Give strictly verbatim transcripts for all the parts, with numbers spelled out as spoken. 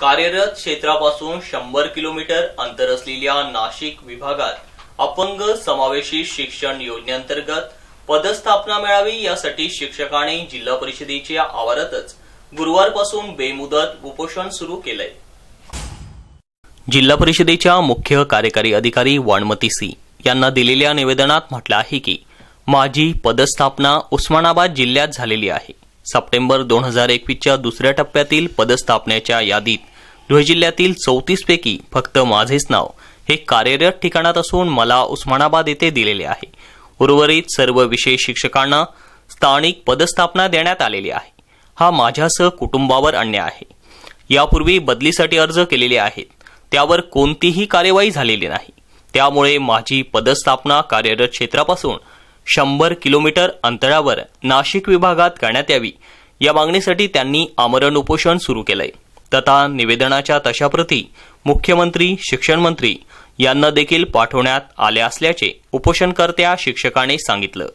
कार्यरत क्षेत्रापासून शंभर किलोमीटर अंतर असलेल्या नाशिक विभागात अपंग समावेशी शिक्षण योजनेअंतर्गत पदस्थापना मिळावी यासाठी शिक्षकांनी जिल्हा परिषदेच्या आवारातच गुरुवारपासून बेमुदत उपोषण सुरू केलंय। जिल्हा परिषदेच्या मुख्य कार्यकारी अधिकारी वाणमती सी यांना दिलेल्या निवेदनात म्हटलं आहे की माझी पदस्थापना उस्मानाबाद जिल्ह्यात झालेली आहे। सप्टेंबर दोन हजार एकवीसच्या दुसऱ्या टप्प्यातील पदस्थापनेच्या यादीत धुळे जिल्ह्यातील चौतीस पैकी फक्त माझेच नाव हे कार्यरत ठिकाणात असून मला उस्मानाबाद येथे दिलेले आहे। उर्वरित सर्व विषय शिक्षकांना स्थानिक पदस्थापना देण्यात आलेली आहे। हा माझ्यासह कुटुंबावर अन्याय आहे। यापूर्वी बदलीसाठी अर्ज केलेले आहेत, त्यावर कोणतीही कार्यवाही झालेली नाही। त्यामुळे माझी पदस्थापना कार्यरत क्षेत्रापासून शंभर किलोमीटर अंतरावर नाशिक विभागात करण्यात यावी या मागणीसाठी त्यांनी आमरण उपोषण सुरू केलंय। तथा निवेदनाच्या तशा प्रती मुख्यमंत्री, शिक्षण मंत्री यांना देखील पाठवण्यात आल्या असल्याचे उपोषणकर्त्या शिक्षकांनी सांगितलं।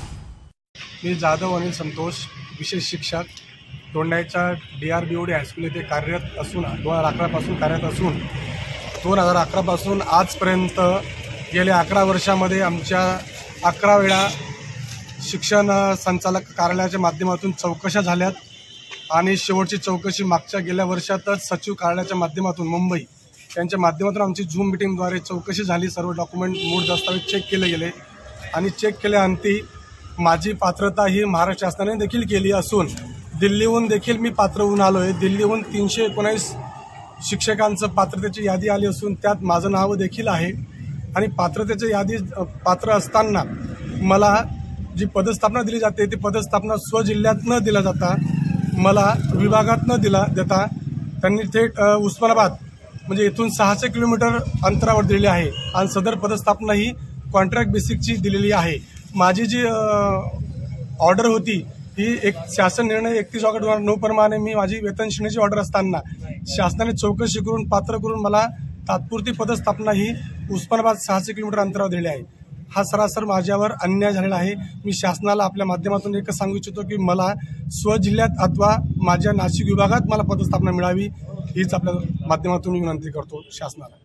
मी जाधव अनिल संतोष, विशेष शिक्षक, दोंडाईच्या D R B O D high school येथे कार्यरत असून दोन हजार अकरा पासून कार्यरत असून दोन हजार अकरा पासून आजपर्यंत गेल्या अकरा वर्षामध्ये आमच्या अकरा वेळा शिक्षण संचालक कार्यालयाच्या माध्यमातून चौकशा झाल्यात आणि शेवटची चौकशी मागच्या गेल्या वर्षातच सचिव कार्यालयाच्या माध्यमातून मुंबई यांच्या माध्यमातून आमची झूम मीटिंगद्वारे चौकशी झाली। सर्व डॉक्युमेंट, मूळ दस्तावेज चेक केले गेले आणि चेक केल्याअंती माझी पात्रता ही महाराष्ट्र शासनाने देखील केली असून दिल्लीहून देखील मी पात्र होऊन आलो आहे। दिल्लीहून तीनशे एकोणीस शिक्षकांचं पात्रतेची यादी आली असून त्यात माझं नाव देखील आहे आणि पात्रतेची यादी पात्र असताना मला जी पदस्थापना दिली जाते ती पदस्थापना स्वजिल्ह्यात न दिला जाता मला विभागात न दिला देता त्यांनी थेट उस्मानाबाद म्हणजे इथून सहाशे किलोमीटर अंतरावर दिलेली आहे आणि सदर पदस्थापना ही कॉन्ट्रॅक्ट बेसिकची दिलेली आहे। माझी जी ऑर्डर होती ही एक शासन निर्णय एकतीस ऑगस्ट दोन हजार नऊ प्रमाणे मी माझी वेतन श्रेणीची ऑर्डर असताना शासनाने चौकशी करून पात्र करून मला तात्पुरती पदस्थापना ही उस्मानाबाद सहाशे किलोमीटर अंतरावर दिली आहे। हा सरासर माझ्यावर अन्याय झालेला आहे। मी शासनाला आपल्या माध्यमातून एकच सांगू इच्छितो की मला स्वजिल्ह्यात अथवा माझ्या नाशिक विभागात मला पदस्थापना मिळावी हीच आपल्या माध्यमातून विनंती करतो शासनाला।